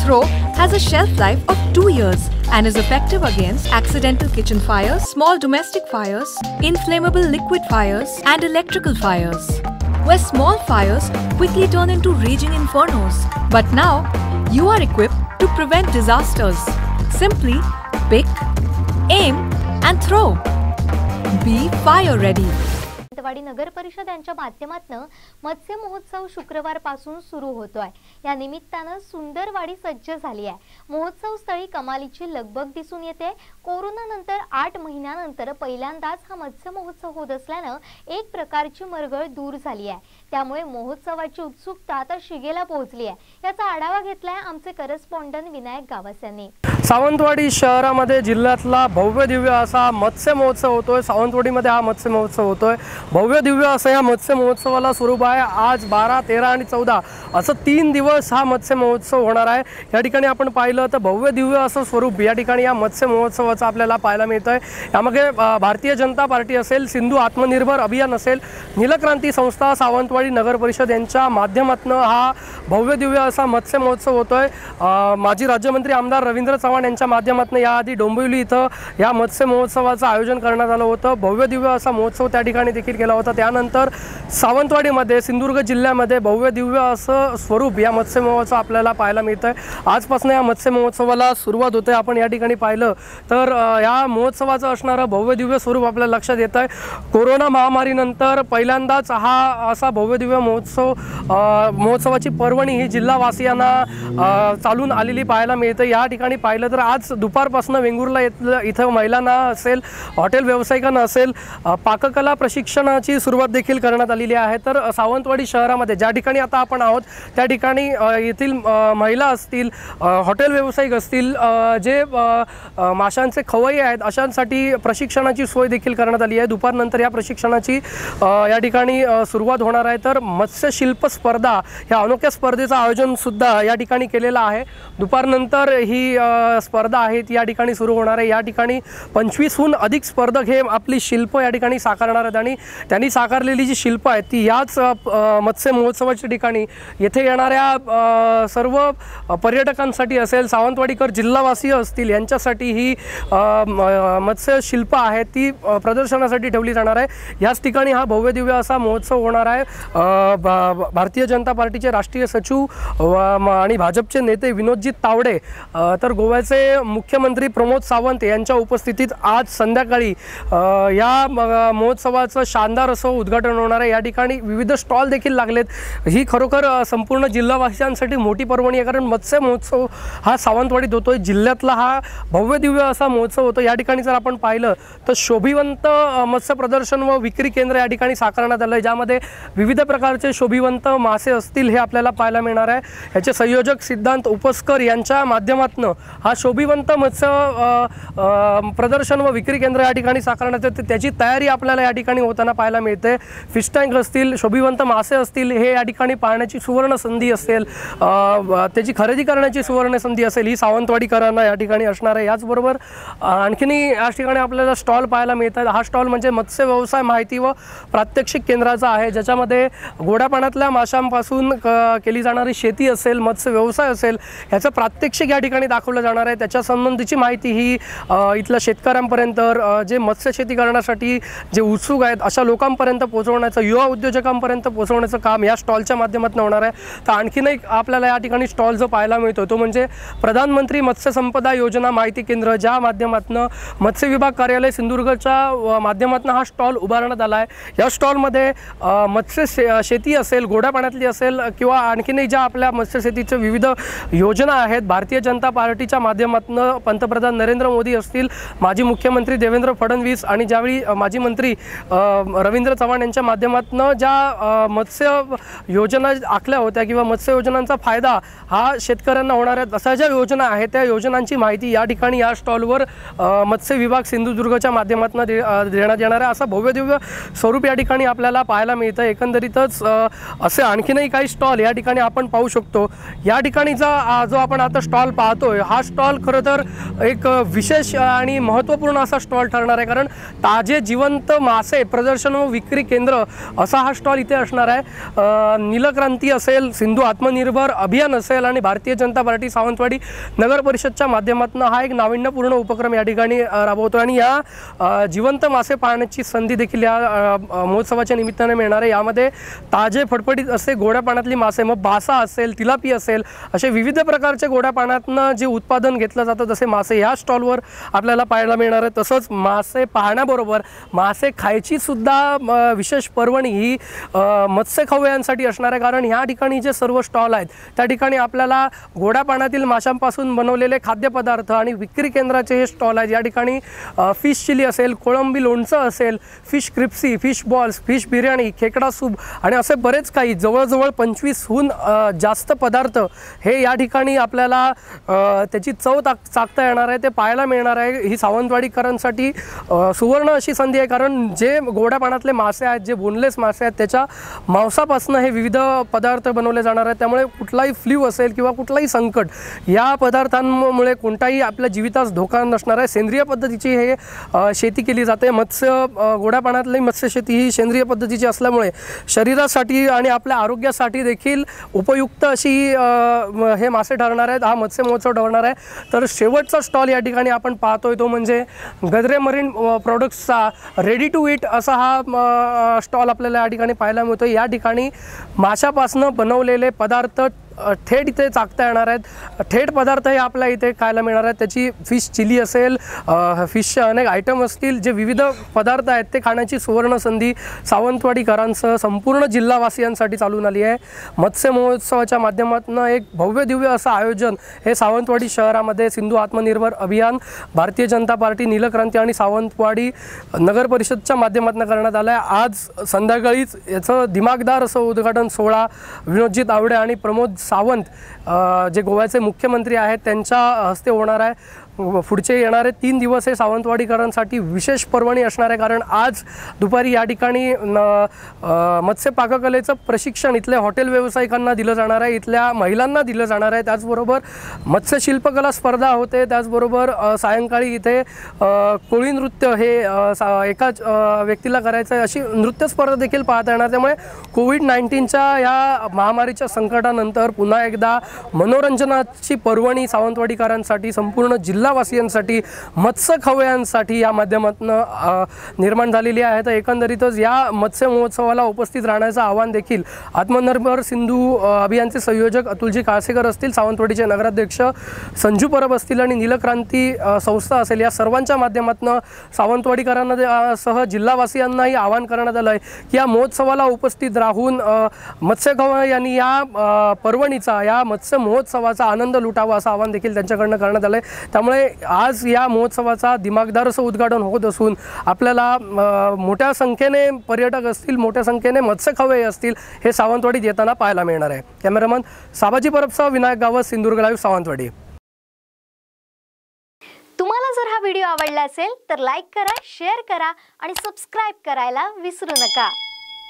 Pro has a shelf life of 2 years and is effective against accidental kitchen fires, small domestic fires, inflammable liquid fires, and electrical fires, where small fires quickly turn into raging infernos. But now, you are equipped to prevent disasters. Simply pick, aim, and throw. Be fire ready. Sawantwadi नगर परिषद यांच्या माध्यमातून मत्स्य महोत्सव शुक्रवार पासून सुरू होतोय। या निमित्ताने सुंदरवाडी सज्ज झाली आहे। महोत्सव स्थळी कमालीची लगबग दिसून येते। कोरोना नंतर 8 महिन्यानंतर पहिल्यांदाच हा मत्स्य महोत्सव होत असल्याने एक प्रकारची मरगळ दूर झाली आहे। त्यामुळे महोत्सवाची उत्सुकता आता शिगेला पोहोचली आहे। याचा आढावा घेतलाय आमचे करस्पॉन्डंट विनायक गावस यांनी। सावंतवाडी शहरामध्ये जिल्ह्यातला भव्य दिव्य असा मत्स्य महोत्सव होतोय। सावंतवाडीमध्ये हा मत्स्य महोत्सव होतोय। भव्य दिव्य असं या मत्स्य महोत्सवाला स्वरूप आहे। आज 12, 13 आणि 14 असं 3 दिवस हा मत्स्य महोत्सव होणार आहे। या ठिकाणी आपण पाहिलं तर भव्य दिव्य असं स्वरूप या ठिकाणी या मत्स्य महोत्सवाचं आपल्याला पाहायला मिळतंय। यामध्ये भारतीय जनता पार्टी असेल, सिंधू आत्मनिर्भर अभियान असेल, नीलक्रांती संस्था, सावंतवाडी नगर परिषद यांच्या माध्यमातून हा भव्य दिव्य असा मत्स्य महोत्सव होतोय। माजी राज्यमंत्री आमदार रवींद्र चव्हाण यांच्या माध्यमातून याआधी डोंबिवली इथं या मत्स्य महोत्सवाचं आयोजन करण्यात आलं होतं। भव्य दिव्य असा महोत्सव त्या ठिकाणी देखील केला होता। त्यानंतर सावंतवाडीमध्ये सिंधुदुर्ग जिल्ह्यामध्ये भव्य दिव्य असं स्वरूप या मत्स्य महोत्सव आपल्याला पाहायला मिळतंय। आजपासून या मत्स्य महोत्सवाला सुरुवात होते। आपण या ठिकाणी पाहिलं तर या महोत्सवाचं असणारं भव्य दिव्य स्वरूप आपल्याला लक्षात येतंय। कोरोना महामारीनंतर पहिल्यांदाच हा असा भव्य दिव्य महोत्सवाची पर्वणी ही जिल्हावासियांना चालून आलेली पाहायला मिळते। या ठिकाणी पाहिलं तर आज दुपारपासून वेंगुर्ला इथं महिलांना असेल, हॉटेल व्यावसायिकांना असेल, पाककला प्रशिक्षणाची सुरुवात देखील करण्यात आलेली आहे। तर सावंतवाडी शहरामध्ये ज्या ठिकाणी आता आपण आहोत त्या ठिकाणी येथील महिला असतील, हॉटेल व्यावसायिक असतील, जे माशांचे खवय्ये आहेत अशांसाठी प्रशिक्षणाची सोय देखील करण्यात आली आहे। दुपारनंतर या प्रशिक्षणाची या ठिकाणी सुरुवात होणार आहे। तर मत्स्यशिल्प स्पर्धा या अनोख्या स्पर्धेचं आयोजन सुद्धा या ठिकाणी केलेलं आहे। दुपारनंतर ही स्पर्धा आहे ती या ठिकाणी सुरू होणार आहे। या ठिकाणी 25हून अधिक स्पर्धक हे आपली शिल्प या ठिकाणी साकारणार आहेत आणि त्यांनी साकारलेली जी शिल्प आहेत ती याच मत्स्य महोत्सवाच्या ठिकाणी येथे येणाऱ्या सर्व पर्यटकांसाठी असेल, सावंतवाडीकर जिल्हावासी असतील यांच्यासाठी ही मत्स्य शिल्प आहे ती प्रदर्शनासाठी ठेवली जाणार आहे। याच ठिकाणी हा भव्य दिव्य असा महोत्सव होणार आहे। भारतीय जनता पार्टीचे राष्ट्रीय सचिव आणि भाजपचे नेते विनोदजी तावडे तर गोव्याचे मुख्यमंत्री प्रमोद सावंत यांच्या उपस्थितीत आज संध्याकाळी या महोत्सवाचं शानदार असं उद्घाटन होणार आहे। या ठिकाणी विविध स्टॉल देखील लागलेत। ही खरोखर संपूर्ण जिल्हावासियांसाठी मोठी पर्वणी आहे, कारण मत्स्य महोत्सव हा सावंतवाडीत होतोय। जिल्ह्यातला हा भव्य दिव्य असा महोत्सव होतो। या ठिकाणी जर आपण पाहिलं तर शोभिवंत मत्स्य प्रदर्शन व विक्री केंद्र या ठिकाणी साकारण्यात आलं आहे, ज्यामध्ये विविध प्रकारचे शोभिवंत मासे असतील हे आपल्याला पाहायला मिळणार आहे। याचे संयोजक सिद्धांत उपस्कर यांच्या माध्यमातून हा शोभिवंत मत्स्य प्रदर्शन व विक्री केंद्र या ठिकाणी साकारण्यात येते। त्याची तयारी आपल्याला या ठिकाणी होताना पाहायला मिळते। फिश टँक असतील, शोभिवंत मासे असतील, हे या ठिकाणी पाहण्याची सुवर्ण संधी असेल, त्याची खरेदी करण्याची सुवर्ण संधी असेल, ही सावंतवाडीकरांना या ठिकाणी असणार आहे। याचबरोबर आणखीनही या ठिकाणी आपल्याला स्टॉल पाहायला मिळतात। हा स्टॉल म्हणजे मत्स्य व्यवसाय माहिती व प्रात्यक्षिक केंद्राचा आहे, ज्याच्यामध्ये गोड्या पाण्यातल्या माशांपासून केली जाणारी शेती असेल, मत्स्य व्यवसाय असेल, ह्याचं प्रात्यक्षिक या ठिकाणी दाखवलं जाणार आहे। त्याच्या संबंधीची माहिती ही इथल्या शेतकऱ्यांपर्यंत, जे मत्स्य शेती करण्यासाठी जे उत्सुक आहेत अशा लोकांपर्यंत पोहोचवण्याचं, युवा उद्योजकांपर्यंत पोहोचवण्याचं काम या स्टॉलच्या माध्यमातून होणार आहे। तर आणखीन एक आपल्याला या ठिकाणी स्टॉल जो पाहायला मिळतो तो म्हणजे प्रधानमंत्री मत्स्य संपदा योजना माहिती केंद्र, ज्या माध्यमातून मत्स्य विभाग कार्यालय सिंधुदुर्गच्या माध्यमातून हा स्टॉल उभारण्यात आला आहे। या स्टॉलमध्ये मत्स्य शेती असेल, गोड्या पाण्यातली असेल किंवा आणखीनही ज्या आपल्या मत्स्य शेतीच्या विविध योजना आहेत, भारतीय जनता पार्टीच्या माध्यमातून पंतप्रधान नरेंद्र मोदी असतील, माजी मुख्यमंत्री देवेंद्र फडणवीस आणि ज्यावेळी माजी मंत्री रवींद्र चव्हाण यांच्या माध्यमातून ज्या मत्स्य योजना आखल्या होत्या किंवा मत्स्य योजनांचा फायदा हा शेतकऱ्यांना होणार आहे, अशा ज्या योजना आहेत त्या योजनांची माहिती या ठिकाणी या स्टॉलवर मत्स्य विभाग सिंधुदुर्गच्या माध्यमातून देण्यात येणार आहे। असं भव्य दिव्य स्वरूप या ठिकाणी आपल्याला पाहायला मिळतं। एकंदरीत एकंदरीतच असे आणखीनही काही स्टॉल या ठिकाणी आपण पाहू शकतो। या ठिकाणीचा जो आपण आता स्टॉल पाहतोय हा स्टॉल खरं तर एक विशेष आणि महत्त्वपूर्ण असा स्टॉल ठरणार आहे, कारण ताजे जिवंत मासे प्रदर्शन व विक्री केंद्र असा हा स्टॉल इथे असणार आहे। नीलक्रांती असेल, सिंधू आत्मनिर्भर अभियान असेल आणि भारतीय जनता पार्टी सावंतवाडी नगर परिषदच्या माध्यमातून हा एक नाविन्यपूर्ण उपक्रम या ठिकाणी राबवतो आणि या जिवंत मासे पाहण्याची संधी देखील या महोत्सवाच्या निमित्ताने मिळणार आहे। यामध्ये ताजे फडफडीत असे गोड्या पाण्यातली मासे, मग बासा असेल, तिलापी असेल, असे विविध प्रकारचे गोड्या पाण्यातनं जे उत्पादन घेतलं जातं तसे मासे या स्टॉलवर आपल्याला पाहायला मिळणार आहे। तसंच मासे पाहण्याबरोबर मासे खायची सुद्धा विशेष पर्वणी ही मत्स्य खवय्यांसाठी असणार आहे, कारण ह्या ठिकाणी जे सर्व स्टॉल आहेत त्या ठिकाणी आपल्याला गोड्या पाण्यातील माशांपासून बनवलेले खाद्यपदार्थ आणि विक्री केंद्राचे हे स्टॉल आहेत। या ठिकाणी फिश चिली असेल, कोळंबी लोणचं असेल, fish crispy, fish balls, fish biryani, खेकडा सूप आणि असे बरेच काही जवळजवळ 25हून जास्त पदार्थ हे या ठिकाणी आपल्याला त्याची चव चाखता येणार आहे, ते पाहायला मिळणार आहे। ही सावंतवाडीकरांसाठी सुवर्ण अशी संधी आहे, कारण जे गोड्या पाण्यातले मासे आहेत, जे बोनलेस मासे आहेत, त्याच्या मांसापासून हे विविध पदार्थ बनवले जाणार आहेत। त्यामुळे कुठलाही फ्ल्यू असेल किंवा कुठलाही संकट या पदार्थांमुळे कोणताही आपल्या जीवितास धोका नसणार आहे। सेंद्रिय पद्धतीची हे शेती केली जाते। गोड्या पाण्यातली मत्स्य शेती ही सेंद्रिय पद्धतीची असल्यामुळे शरीरासाठी आणि आपल्या आरोग्यासाठी देखील उपयुक्त अशी हे मासे ठरणार आहेत, हा मत्स्य महोत्सव ठरणार आहे। तर शेवटचा स्टॉल या ठिकाणी आपण पाहतोय तो म्हणजे गद्रे मरीन प्रोडक्ट्सचा रेडी टू ईट असा हा स्टॉल आपल्याला या ठिकाणी पाहायला मिळतो। या ठिकाणी माशापासून बनवलेले पदार्थ थेट इथे चाखता येणार आहेत। थेट पदार्थ हे आपल्या इथे खायला मिळणार आहेत। त्याची फिश चिली असेल, फिशचे अनेक आयटम असतील, जे विविध पदार्थ आहेत ते खाण्याची सुवर्ण संधी सावंतवाडीकरांसह संपूर्ण जिल्हावासियांसाठी चालून आली आहे। मत्स्य महोत्सवाच्या माध्यमातून एक भव्य दिव्य असं आयोजन हे सावंतवाडी शहरामध्ये सिंधू आत्मनिर्भर अभियान, भारतीय जनता पार्टी, नीलक्रांती आणि सावंतवाडी नगर परिषदच्या माध्यमातून करण्यात आलं आहे। आज संध्याकाळीच याचं दिमागदार असं उद्घाटन सोहळा विनोदजी तावडे आणि प्रमोद सावंत जे गोव्याचे मुख्यमंत्री आहेत त्यांच्या हस्ते होणार आहे। पुढचे येणारे 3 दिवस हे सावंतवाडीकरांसाठी विशेष पर्वणी असणार आहे, कारण आज दुपारी या ठिकाणी मत्स्य पाककलेचं प्रशिक्षण इथल्या हॉटेल व्यावसायिकांना दिलं जाणार आहे, इथल्या महिलांना दिलं जाणार आहे। त्याचबरोबर मत्स्य शिल्पकला स्पर्धा होते, त्याचबरोबर सायंकाळी इथे कोळी नृत्य हे एकाच व्यक्तीला करायचं आहे अशी नृत्य स्पर्धा देखील पाहता येणार। त्यामुळे कोविड-19च्या या महामारीच्या संकटानंतर पुन्हा एकदा मनोरंजनाची पर्वणी सावंतवाडीकरांसाठी, संपूर्ण जिल्हावासियांसाठी, मत्स्य खवय्यांसाठी या माध्यमातून निर्माण झालेली आहे। तर एकंदरीतच या मत्स्य महोत्सवाला उपस्थित राहण्याचं आवाहन देखील आत्मनिर्भर सिंधू अभियानचे संयोजक अतुलजी काळसेकर असतील, सावंतवाडीचे नगराध्यक्ष संजू परब असतील आणि नीलक्रांती संस्था असेल, या सर्वांच्या माध्यमातून सावंतवाडीकरांना सह जिल्हावासियांनाही आवाहन करण्यात आलं आहे की या महोत्सवाला उपस्थित राहून मत्स्य खवय्यांनी या पर्वणीचा, या मत्स्य महोत्सवाचा आनंद लुटावा असं आवाहन देखील त्यांच्याकडनं करण्यात आलं आहे। त्यामुळे आज या महोत्सवाचा दिमागदार असं उद्घाटन होत असून आपल्याला मोठ्या संख्येने पर्यटक असतील, मोठ्या संख्येने मत्स्य खवय्ये असतील हे सावंतवाडीत येताना पाहायला मिळणार आहे। Cameraman Sabaji परबसह Vinayak Gawas, Sindhudurg live, Sawantwadi. तुम्हाला जर हा व्हिडिओ आवडला असेल तर लाईक करा, शेअर करा आणि सबस्क्राईब करायला विसरू नका।